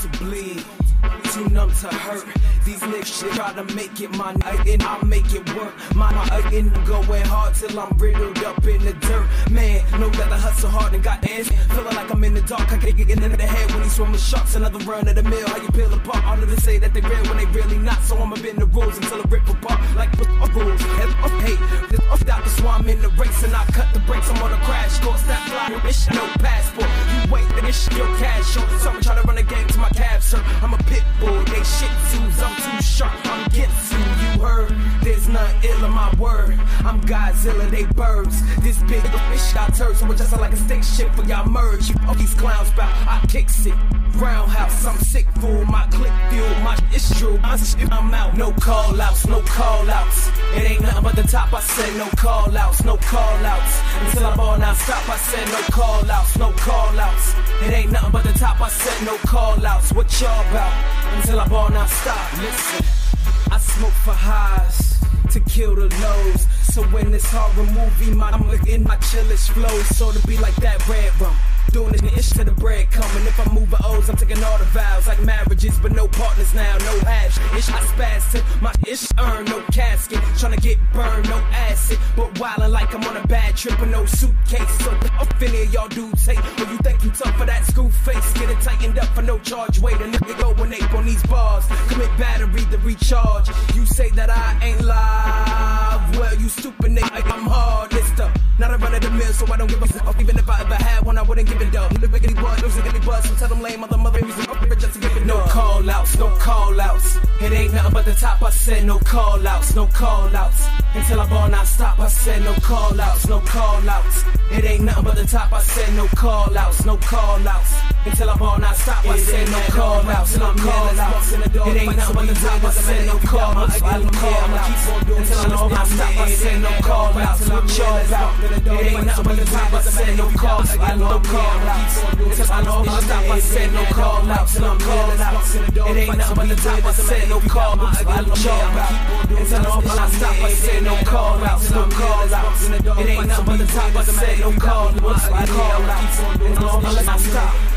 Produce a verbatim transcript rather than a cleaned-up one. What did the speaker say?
to bleed, too numb to hurt. These niggas shit try to make it my night and I make it work. My night and going hard till I'm riddled up in the dirt. Man, know that I hustle hard and got ends. Feeling like I'm in the dark, I can't get into the head when he swim with sharks. Another run of the mill, how you peel apart. All of them say that they real when they really not. So I'ma bend the rules until I rip apart like a rules. Hey, this off out the swamp in the race and I cut the brakes. I'm on a crash course, that fly with this shit, no passport. You wait, then this shit your cash short. So I'm trying to run the game to my cab, sir. I'm a pit bull, they shit twos, I'm too sharp, I'm Gitsu, you heard. There's nothing ill in my word. I'm Godzilla, they birds. This big fish I turd, so it just like a stick shit for y'all merge. You all these clowns bout, I kicks it. Roundhouse, I'm sick fool, my click fuel, my it's true. I'm out, no call outs, no call outs. It ain't nothing but the top, I said no call outs, no call outs. Until I'm all now stop, I said no call outs, no call outs. It ain't nothing but the top, I said no call outs. What y'all about? Until I'm all now stop. Listen, I smoke for highs to kill the lows. So when this horror movie, my, I'm in my chillish flows. So to be like that red rum. Doing this ish to the bread coming. If I move the O's, I'm taking all the vows like marriages, but no partners now, no hash. Ish, I spaz to my ish earn, no casket. Tryna get burned, no acid, but wildin' like I'm on a bad trip with no suitcase. So up in here, y'all do take. Or you think you tough for that school face? Get it tightened up for no charge. Wait, a nigga go and ape on these bars. Commit battery to recharge. You say that I ain't live. Well, you stupid nigga, I'm hard. This stuff. Not a run of the mill, so I don't give a fuck. Even if I ever had one, I wouldn't give it up. The biggity buzz, those are buzz. So tell them lame mother mother reason up just to give it no call outs, no call outs. It ain't nothing but the top, I said no call outs, no call outs. Until I ball not stop, I said no call outs, no call outs. It ain't nothing but the top, I said no call outs, no call outs. Until I ball not stop, I said no call outs, no call outs. It ain't nothing but the top, I said no call outs, no call outs. Until I ball not stop, I said no call outs, no call outs. It ain't nothing but the top, I said no call outs, no call outs. Until I ball not stop, I said no call outs, no call outs. It ain't nothing but the top, I said no call outs, no call outs. Until I ball not stop, I said no call outs, no call outs. It ain't nothing but the top, I said no call outs, no call outs. Until I ball not stop.